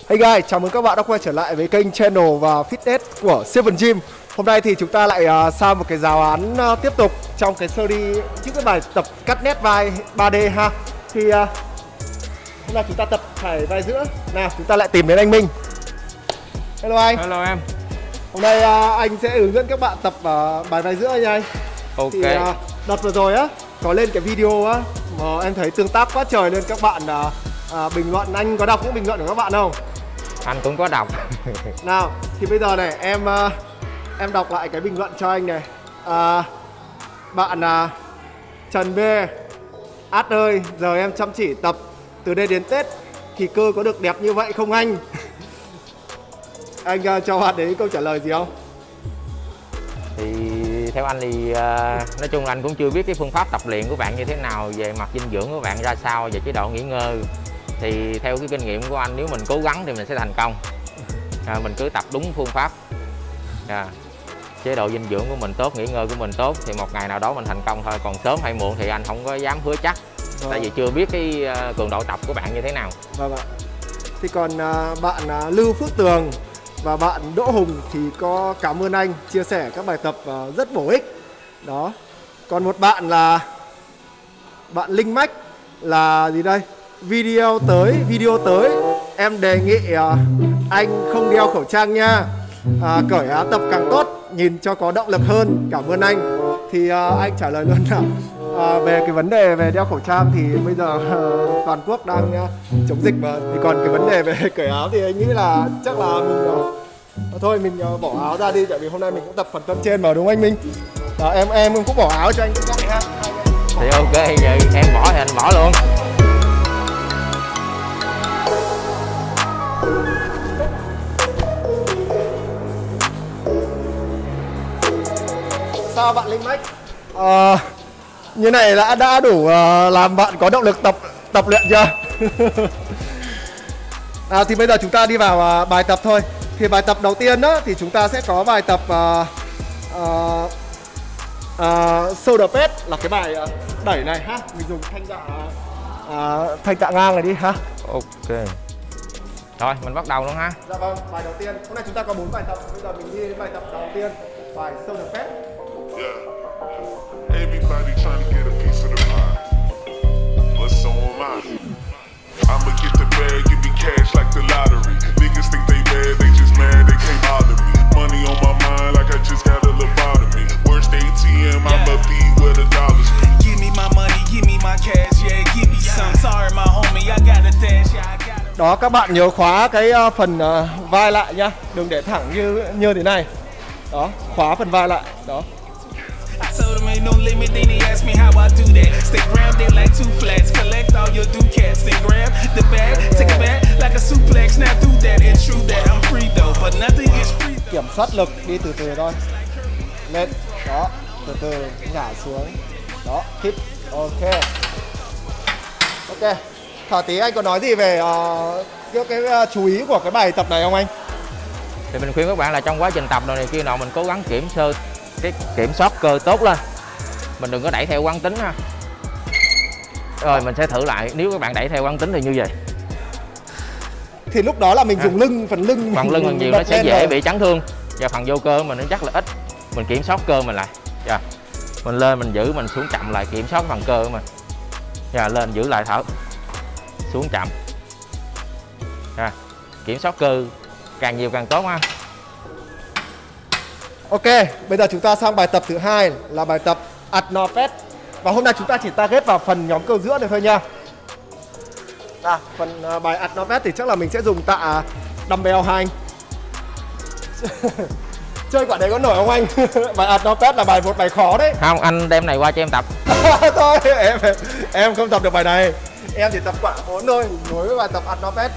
Hey guys, chào mừng các bạn đã quay trở lại với kênh channel và fitness của Seven Gym. Hôm nay thì chúng ta lại sang một cái giáo án tiếp tục trong cái series những cái bài tập cắt nét vai 3D ha. Thì hôm nay chúng ta tập phải vai giữa. Nào, chúng ta lại tìm đến anh Minh. Hello anh. Hello em. Hôm nay anh sẽ hướng dẫn các bạn tập bài vai giữa nha anh. Ok. Thì đợt vừa rồi á, có lên cái video á mà em thấy tương tác quá trời nên các bạn bình luận. Anh có đọc những bình luận của các bạn không? Anh cũng có đọc. Nào, thì bây giờ này em đọc lại cái bình luận cho anh này. Bạn Trần B: Át ơi, giờ em chăm chỉ tập từ đây đến Tết thì cơ có được đẹp như vậy không anh? Anh cho bạn đấy câu trả lời gì không? Thì theo anh thì nói chung là anh cũng chưa biết cái phương pháp tập luyện của bạn như thế nào, về mặt dinh dưỡng của bạn ra sao, về chế độ nghỉ ngơi. Thì theo cái kinh nghiệm của anh, nếu mình cố gắng thì mình sẽ thành công. Mình cứ tập đúng phương pháp, chế độ dinh dưỡng của mình tốt, nghỉ ngơi của mình tốt thì một ngày nào đó mình thành công thôi. Còn sớm hay muộn thì anh không có dám hứa chắc. Tại vì chưa biết cái cường độ tập của bạn như thế nào. Vâng ạ. Thì còn bạn Lưu Phước Tường và bạn Đỗ Hùng thì có cảm ơn anh chia sẻ các bài tập rất bổ ích. Đó. Còn một bạn là bạn Linh Mách là gì đây? Video tới em đề nghị anh không đeo khẩu trang nha. Cởi áo tập càng tốt, nhìn cho có động lực hơn. Cảm ơn anh. Thì anh trả lời luôn là về cái vấn đề về đeo khẩu trang thì bây giờ toàn quốc đang chống dịch mà. Thì còn cái vấn đề về cởi áo thì anh nghĩ là chắc là mình thôi mình bỏ áo ra đi, tại vì hôm nay mình cũng tập phần thân trên mà, đúng không anh Minh? Em cũng bỏ áo cho anh cũng vậy ha. Thì ok, vậy em bỏ thì anh bỏ luôn. Sao bạn Linh Mách? Như này đã đủ làm bạn có động lực tập luyện chưa? Thì bây giờ chúng ta đi vào bài tập thôi. Thì bài tập đầu tiên đó thì chúng ta sẽ có bài tập shoulder press, là cái bài đẩy này ha. Mình dùng thanh tạ ngang này đi ha. Ok. Rồi mình bắt đầu luôn ha. Dạ vâng, bài đầu tiên. Hôm nay chúng ta có 4 bài tập. Bây giờ mình đi đến bài tập đầu tiên, bài shoulder press. Everybody trying to get a piece of the pie, but so am I. I'ma get the bag, give me cash like the lottery. Niggas think they bad, they just mad, they can't bother me. Money on my mind like I just got a lobotomy. Worst ATM, I'ma be where the dollars be. Give me my money, give me my cash, yeah, give me some. Sorry my homie, I got a dash, yeah, I got a... Đó, các bạn nhớ khóa cái phần vai lại nhá, đừng để thẳng như thế này. Đó, khóa phần vai lại, đó. I told him ain't no limit, then he asked me how I do that. Stick round there like two flats, collect all your ducats, then grab the bag, take it back like a suplex. Now do that and true that I'm free though, but nothing is free. Kiểm soát lực, đi từ từ thôi. Lên, đó, từ từ ngả xuống. Đó, keep, ok. Ok, Thảo tí anh có nói gì về cái chú ý của cái bài tập này không anh? Thì mình khuyên các bạn là trong quá trình tập này kia nọ mình cố gắng kiểm soát cơ tốt lên. Mình đừng có đẩy theo quán tính ha. Rồi mình sẽ thử lại, nếu các bạn đẩy theo quán tính thì như vậy. Thì lúc đó là mình dùng lưng, phần lưng mình nhiều nó sẽ dễ bị chấn thương. Và phần vô cơ mình nó chắc là ít. Mình kiểm soát cơ mình lại. Mình lên mình giữ, mình xuống chậm lại, kiểm soát phần cơ của mình. Lên giữ lại thở. Xuống chậm. Kiểm soát cơ càng nhiều càng tốt ha. Ok, bây giờ chúng ta sang bài tập thứ hai là bài tập Arnold press. Và hôm nay chúng ta chỉ target vào phần nhóm cơ giữa này thôi nha. Phần bài Arnold press thì chắc là mình sẽ dùng tạ dumbbell hai anh. Chơi quả đấy có nổi không anh? Bài Arnold press là bài một bài khó đấy. Không, anh đem này qua cho em tập. Thôi, em không tập được bài này. Em chỉ tập quả 4 thôi, nối với bài tập Arnold press.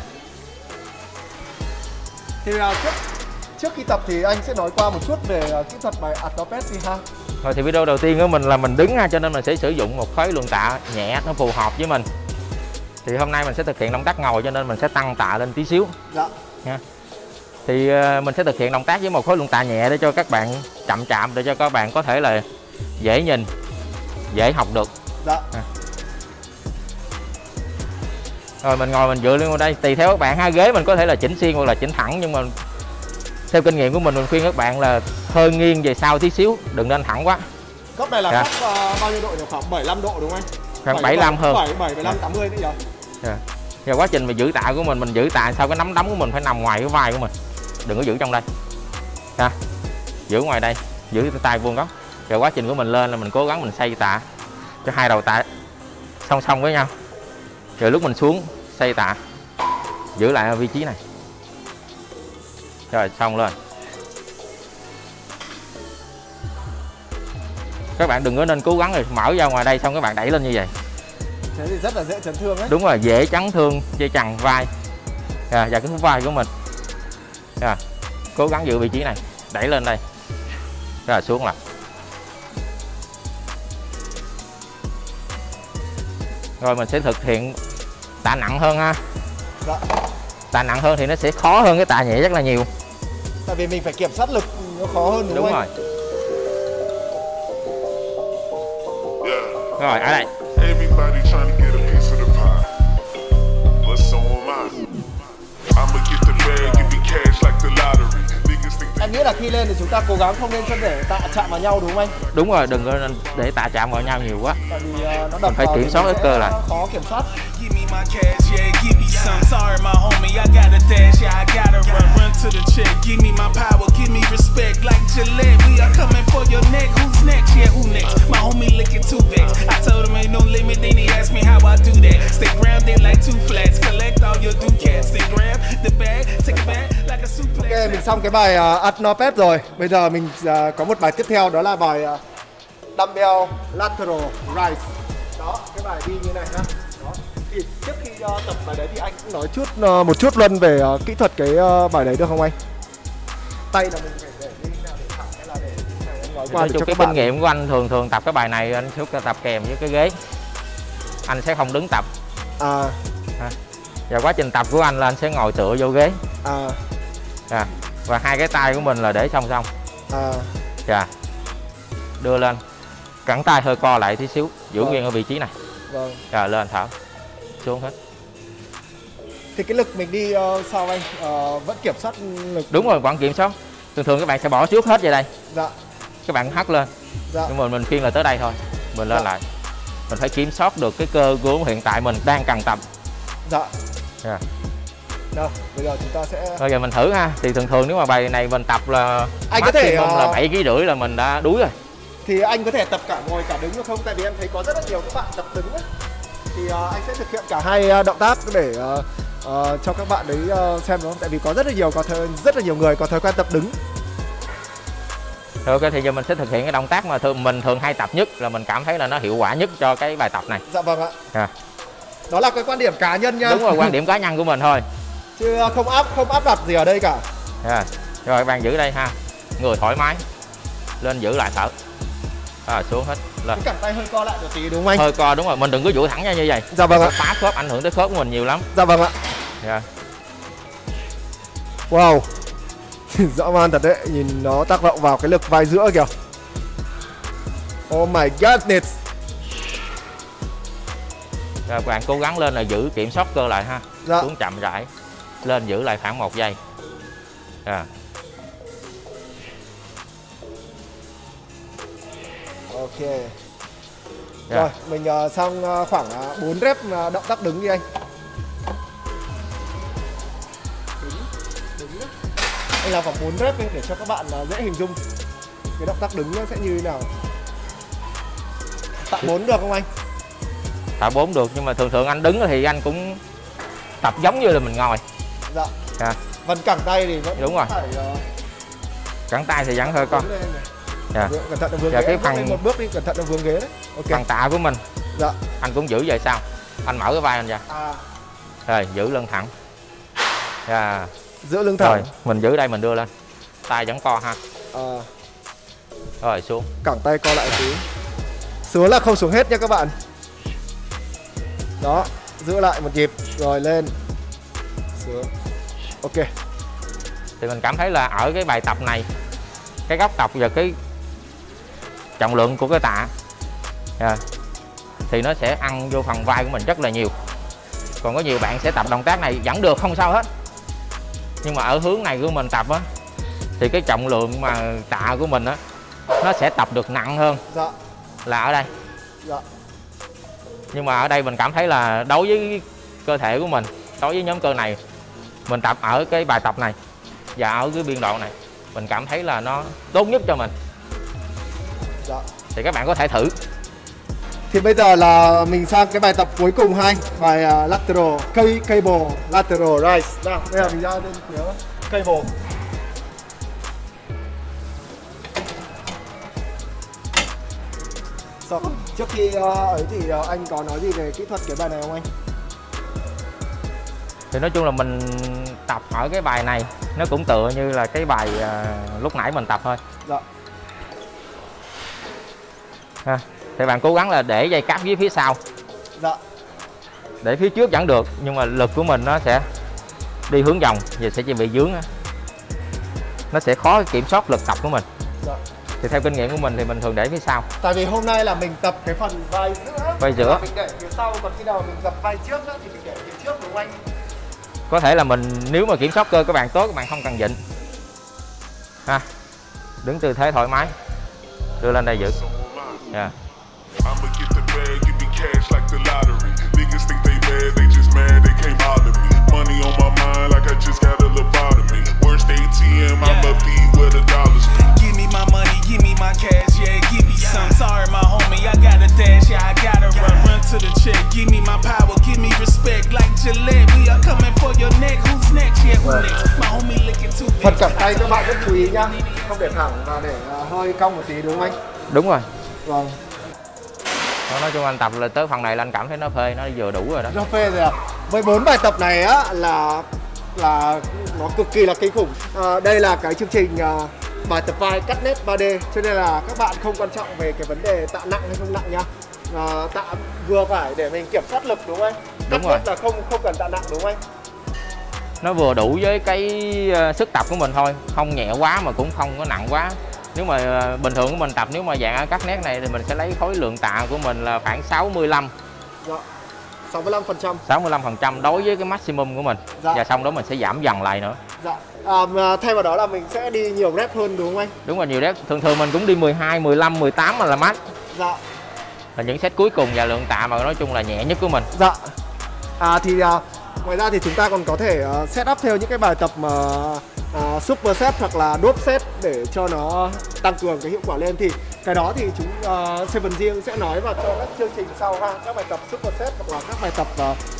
Thì trước khi tập thì anh sẽ nói qua một chút về kỹ thuật bài Arnold press đi ha. Rồi thì video đầu tiên của mình là mình đứng ha, cho nên mình sẽ sử dụng một khối lượng tạ nhẹ nó phù hợp với mình. Thì hôm nay mình sẽ thực hiện động tác ngồi cho nên mình sẽ tăng tạ lên tí xíu. Dạ. Nha. Thì mình sẽ thực hiện động tác với một khối lượng tạ nhẹ để cho các bạn chậm chạm, để cho các bạn có thể là dễ nhìn, dễ học được. Dạ. Rồi mình ngồi mình dựa lên vào đây, tùy theo các bạn ha. Ghế mình có thể là chỉnh xiên hoặc là chỉnh thẳng, nhưng mà theo kinh nghiệm của mình khuyên các bạn là hơi nghiêng về sau tí xíu, đừng nên thẳng quá. Cấp này là Dạ. cấp bao nhiêu độ nhỉ? Khoảng 75 độ đúng không anh? Khoảng 75 hơn. 75 80 đấy nhỉ? Dạ. Và quá trình mình giữ tạ của mình giữ tạ sao cái nắm đấm của mình phải nằm ngoài cái vai của mình, đừng có giữ trong đây ha. Giữ ngoài đây, giữ tay vuông góc. Rồi quá trình của mình lên là mình cố gắng mình xoay tạ cho hai đầu tạ song song với nhau. Rồi lúc mình xuống xoay tạ, giữ lại ở vị trí này. Rồi xong lên. Các bạn đừng có nên cố gắng rồi mở ra ngoài đây xong các bạn đẩy lên như vậy. Thế thì rất là dễ chấn thương đấy. Đúng rồi, dễ chấn thương dây chằng vai và cái khúc vai của mình. Rồi, cố gắng giữ vị trí này, đẩy lên đây, rồi xuống lại. Rồi mình sẽ thực hiện tạ nặng hơn ha. Dạ. Tạ nặng hơn thì nó sẽ khó hơn cái tạ nhẹ rất là nhiều. Tại vì mình phải kiểm soát lực nó khó hơn đúng không Đúng anh? rồi. Yeah. Rồi ở đây. Everybody trying to get a piece of the pie, but so am I. I'ma get the bag, give me cash like the lottery. Niggas think they Em nghĩ là khi lên thì chúng ta cố gắng không nên cho để tạ chạm vào nhau đúng không anh? Đúng rồi, đừng có nên để tạ chạm vào nhau nhiều quá. Tại vì nó đập phải vào kiểm thì soát mình cái sẽ cơ lại. khó kiểm soát. Give me my cash, yeah, give me some. Sorry, my homie, I gotta dash, yeah, I gotta run to the check. Give me my power, give me respect, like Gillette. We are coming for your neck. Who's next? Yeah, who next? My homie looking too vexed. I told him ain't no limit, then he asked me how I do that. Stay grounded like two flats, collect all your ducats, then grab the bag, take it back like a suplex. Ok, mình xong cái bài Adnopep rồi. Bây giờ mình có một bài tiếp theo, đó là bài Dumbbell Lateral Rise. Đó, cái bài đi như này nhá. Đó. Thì trước khi tập bài đấy thì anh cũng nói một chút luôn về kỹ thuật cái bài đấy được không anh? Tay là mình phải để như thế nào để thẳng hay là để như thế này anh nói qua Nói để chung cho cái các kinh bạn. nghiệm của anh thường tập cái bài này anh sẽ tập kèm với cái ghế. Anh sẽ không đứng tập. À, Và quá trình tập của anh là anh sẽ ngồi tựa vô ghế. à, Và hai cái tay của mình là để song song. à, Đưa lên. Cẳng tay hơi co lại tí xíu, giữ Vâng. nguyên ở vị trí này. vâng. Rồi lên thở. Xuống hết. Thì cái lực mình đi sao anh? Vẫn kiểm soát lực. Đúng rồi, bạn kiểm soát. Thường các bạn sẽ bỏ trước hết về đây. Dạ, Các bạn hất lên. dạ. Nhưng mà mình khuyên là tới đây thôi. Mình lên Dạ. lại. Mình phải kiểm soát được cái cơ của hiện tại mình đang cần tập. Dạ. Dạ. Nào, bây giờ chúng ta sẽ Rồi giờ mình thử ha. Thì thường nếu mà bài này mình tập là Anh có thể, maximum là 7,5 kg là mình đã đuối rồi. thì anh có thể tập cả ngồi cả đứng được không? Tại vì em thấy có rất là nhiều các bạn tập đứng ấy. Thì anh sẽ thực hiện cả hai động tác để cho các bạn đấy xem đúng không? Tại vì có rất là nhiều người có thói quen tập đứng. Rồi ok, thì giờ mình sẽ thực hiện cái động tác mà mình thường hay tập nhất, là mình cảm thấy là nó hiệu quả nhất cho cái bài tập này. Dạ vâng ạ. À. Đó là cái quan điểm cá nhân nha. Đúng rồi, quan điểm cá nhân của mình thôi. Chứ không áp đặt gì ở đây cả. À. Rồi các bạn giữ đây ha, người thoải mái, lên giữ lại thở, xuống hết lên. Cái cẳng tay hơi co lại một tí đúng không anh? Hơi co, đúng rồi, mình đừng có duỗi thẳng ra như vậy. Dạ vâng ạ. Phá khớp, ảnh hưởng tới khớp của mình nhiều lắm. Dạ vâng ạ. Dạ. Wow. Dã man thật đấy, nhìn nó tác động vào cái lực vai giữa kìa. Oh my goodness. Rồi các bạn cố gắng lên là giữ kiểm soát cơ lại ha. Dạ. Xuống chậm rãi, lên giữ lại khoảng 1 giây. À. Ok. Dạ. Rồi, mình xong khoảng 4 rep động tác đứng đi anh. Đứng nhá. Anh làm khoảng 4 rep đi để cho các bạn dễ hình dung cái động tác đứng nó sẽ như thế nào. Tạ 4 được không anh? Tạ 4 được, nhưng mà thường anh đứng thì anh cũng tập giống như là mình ngồi. Dạ. À. Phần cẳng tay thì vẫn Đúng rồi. phải Cẳng tay thì vẫn hơi con. Dạ. Cẩn thận là vướng Dạ, ghế. cái Bước phần- lên một bước đi, cẩn thận là vướng ghế đấy. Ok. Phần tạ của mình Dạ. anh cũng giữ về sau. Anh mở cái vai anh ra. À, Rồi giữ lưng thẳng. Dạ. giữ lưng Rồi thẳng. mình giữ đây, mình đưa lên. Tay vẫn co ha. À, Rồi xuống. cẳng tay co lại tí. Xuống là không xuống hết nha các bạn. Đó, giữ lại một nhịp rồi lên. Xuống. Ok. Thì mình cảm thấy là ở cái bài tập này, cái góc tập và cái trọng lượng của cái tạ thì nó sẽ ăn vô phần vai của mình rất là nhiều. Còn có nhiều bạn sẽ tập động tác này vẫn được, không sao hết. Nhưng mà ở hướng này của mình tập á thì cái trọng lượng mà tạ của mình á nó sẽ tập được nặng hơn. Dạ. Là ở đây. Dạ. Nhưng mà ở đây mình cảm thấy là đối với cơ thể của mình, đối với nhóm cơ này, mình tập ở cái bài tập này và ở cái biên độ này, mình cảm thấy là nó tốt nhất cho mình. Dạ. Thì các bạn có thể thử. Thì bây giờ là mình sang cái bài tập cuối cùng hai, bài lateral cable lateral rise. Nào, bây giờ mình ra lên phía cable. Trước khi ấy thì anh có nói gì về kỹ thuật cái bài này không anh? Thì nói chung là mình tập ở cái bài này nó cũng tựa như là cái bài lúc nãy mình tập thôi. Dạ. Thì bạn cố gắng là để dây cáp dưới phía sau. Dạ. Để phía trước vẫn được, nhưng mà lực của mình nó sẽ đi hướng vòng và sẽ bị vướng. Nó sẽ khó kiểm soát lực tập của mình. Dạ. Thì theo kinh nghiệm của mình thì mình thường để phía sau. Tại vì hôm nay là mình tập cái phần vai giữa. Vai giữa. Mình để phía sau, còn khi nào mình tập vai trước đó, thì mình để phía trước đúng không anh? Có thể là mình nếu mà kiểm soát cơ các bạn tốt, các bạn không cần vịn. Đứng tư thế thoải mái, đưa lên đây giữ. Yeah. I'ma get the bag, give me cash like the lottery. Niggas think they bad, they just mad, they can't bother me. Money on my mind like I just got a lobotomy. Worst ATM, I'ma be where the dollars be. Give me my money, give me my cash, yeah, give me some. Sorry, my homie, I gotta dash, yeah, I gotta run to the check. Give me my power, give me respect, like Gillette. We are coming for your neck, who's next, yeah, who next? My homie looking too big. Phần cẳng tay các bạn rất chú ý nhá, không để thẳng và để hơi cong một tí đúng không anh? Đúng rồi. Vâng. Nói chung anh tập là tới phần này là anh cảm thấy nó phê, nó vừa đủ rồi đó. Nó phê rồi à? Với 4 bài tập này á là nó cực kỳ là kinh khủng. Đây là cái chương trình bài tập vai cắt nét 3D, cho nên là các bạn không quan trọng về cái vấn đề tạ nặng hay không nặng nhá. Tạ vừa phải để mình kiểm soát lực đúng không anh? Đúng cắt rồi. nét là không cần tạ nặng đúng không anh? Nó vừa đủ với cái sức tập của mình thôi, không nhẹ quá mà cũng không có nặng quá. Nếu mà bình thường của mình tập, nếu mà dạng cắt nét này thì mình sẽ lấy khối lượng tạ của mình là khoảng 65. Dạ. 65%. 65% đối với cái maximum của mình. Dạ. Và xong đó mình sẽ giảm dần lại nữa. Dạ. Thay vào đó là mình sẽ đi nhiều rep hơn đúng không anh? Đúng rồi, nhiều rep. Thường mình cũng đi 12, 15, 18 mà là max. Dạ. Là những set cuối cùng và lượng tạ mà nói chung là nhẹ nhất của mình. Dạ. Ngoài ra thì chúng ta còn có thể set up theo những cái bài tập mà super set hoặc là drop set để cho nó tăng cường cái hiệu quả lên. Thì cái đó thì Seven Gym sẽ nói vào cho các chương trình sau ha, các bài tập super set hoặc là các bài tập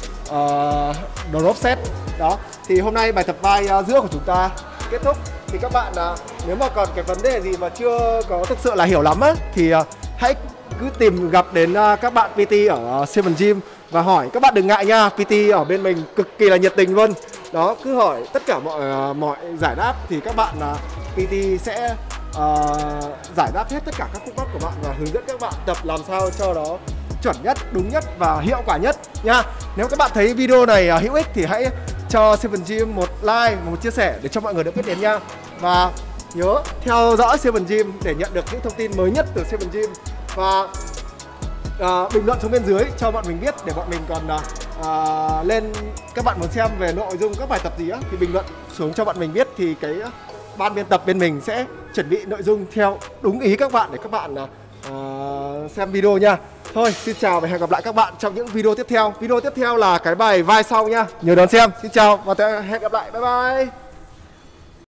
drop set. Đó. Thì hôm nay bài tập vai giữa của chúng ta kết thúc. Thì các bạn nếu mà còn cái vấn đề gì mà chưa có thực sự là hiểu lắm á thì hãy cứ tìm gặp đến các bạn PT ở Seven Gym và hỏi. Các bạn đừng ngại nha, PT ở bên mình cực kỳ là nhiệt tình luôn. Đó, cứ hỏi tất cả mọi giải đáp thì các bạn PT sẽ giải đáp hết tất cả các khúc mắc của bạn và hướng dẫn các bạn tập làm sao cho nó chuẩn nhất, đúng nhất và hiệu quả nhất nha. Nếu các bạn thấy video này hữu ích thì hãy cho Seven Gym một like, một chia sẻ để cho mọi người được biết đến nha. Và nhớ theo dõi Seven Gym để nhận được những thông tin mới nhất từ Seven Gym. Và bình luận xuống bên dưới cho bọn mình biết để bọn mình còn lên. Các bạn muốn xem về nội dung các bài tập gì á thì bình luận xuống cho bọn mình biết, thì cái ban biên tập bên mình sẽ chuẩn bị nội dung theo đúng ý các bạn để các bạn xem video nha. Thôi xin chào và hẹn gặp lại các bạn trong những video tiếp theo. Video tiếp theo là cái bài vai sau nha, nhớ đón xem. Xin chào và hẹn gặp lại, bye bye.